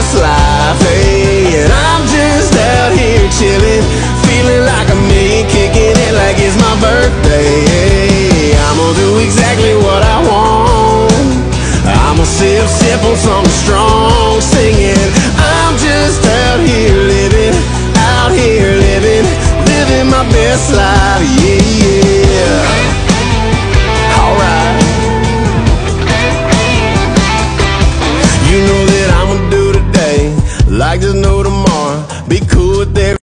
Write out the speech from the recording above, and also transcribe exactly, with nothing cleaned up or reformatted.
this life, hey. And I'm just out here chilling, feeling like a million, kicking it like it's my birthday, hey. I'm gonna do exactly what I want. I'm gonna sip, sip on something strong.